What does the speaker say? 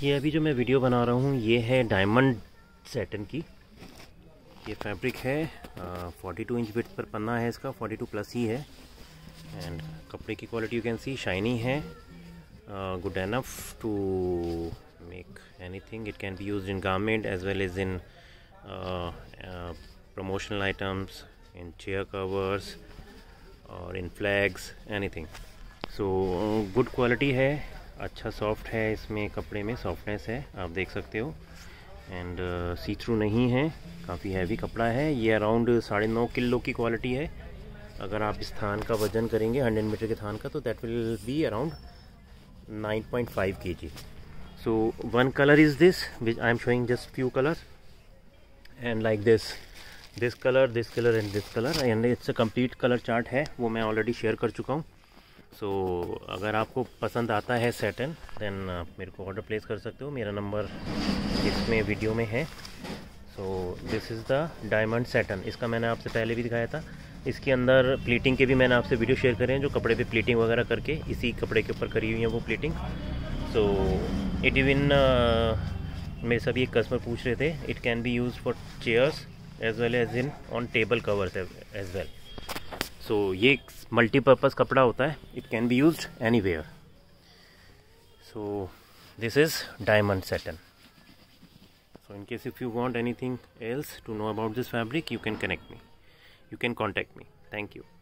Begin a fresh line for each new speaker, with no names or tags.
ये अभी जो मैं वीडियो बना रहा हूँ ये है डायमंड सैटिन की। ये फैब्रिक है 42 इंच विड्थ पर पन्ना है इसका, 42 प्लस ही है। एंड कपड़े की quality you can see shiny है, good enough to make anything. It can be used in garment as well as in promotional items, in chair covers or in flags, anything. So good quality है, अच्छा soft है, इसमें कपड़े में softness है, आप देख सकते हो। एंड सी थ्रू नहीं है, काफ़ी हैवी कपड़ा है। ये अराउंड 9.5 किलो की क्वालिटी है। अगर आप इस थान का वजन करेंगे 100 मीटर के थान का तो that will be around 9.5 kg. So one color is this which I am showing just few colors, and like this color, this color and this color, and it's a complete color chart है, वो मैं already share कर चुका हूँ। सो अगर आपको पसंद आता है सैटिन देन आप मेरे को ऑर्डर प्लेस कर सकते हो। मेरा नंबर इसमें वीडियो में है। So this is the diamond satin. इसका मैंने आपसे पहले भी दिखाया था। इसके अंदर प्लीटिंग के भी मैंने आपसे वीडियो शेयर करे हैं, जो कपड़े पे प्लीटिंग वगैरह करके इसी कपड़े के ऊपर करी हुई है वो प्लीटिंग। सो इट इवन मेरे सभी एक कस्टमर पूछ रहे थे, it can be use for chairs as well as in on table covers as well. So ये मल्टीपर्पज़ कपड़ा होता है, it can be used anywhere. So this is diamond satin. So in case if you want anything else to know about this fabric, you can contact me. Thank you.